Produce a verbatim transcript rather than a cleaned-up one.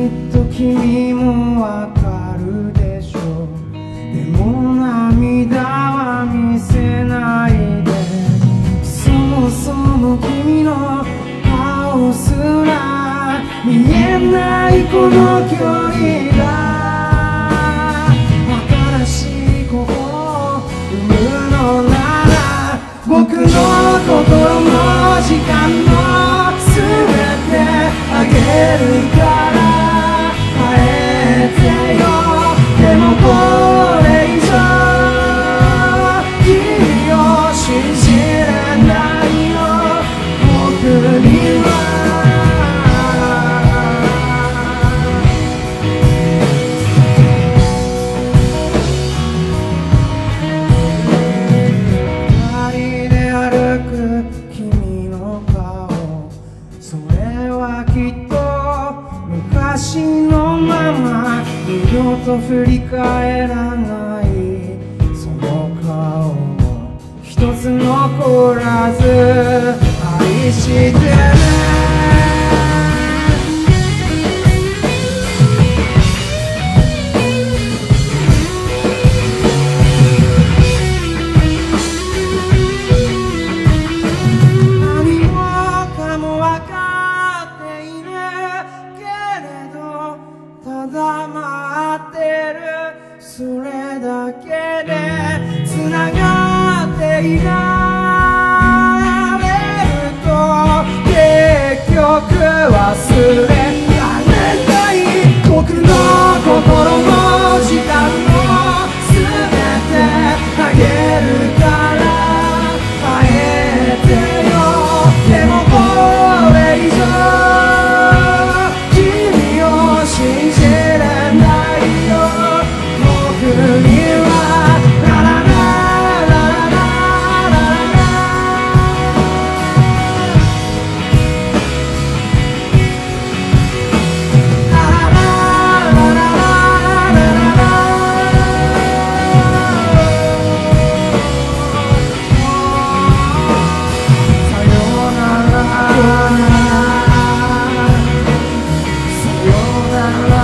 っと君もわかるでしょう。でも涙は見せないで。そもそも君の顔すら見えないこの距離が新しい心を生むのなら、僕の心の時間も全てあげるから帰ってよ。でもこれ以上君を信じれないよ。僕には二人で歩く君の顔、それはきっと昔のまま二度と振り返らない。その顔も一つ残らず愛してね。何もかもわかっているけれど、ただ待ってる、それだけで繋がっていられると結局忘れられない。僕の心の時間も全てあげるから帰ってよ。でもこれ以上君を信じれないよ。僕にはララララララララさよならさよなら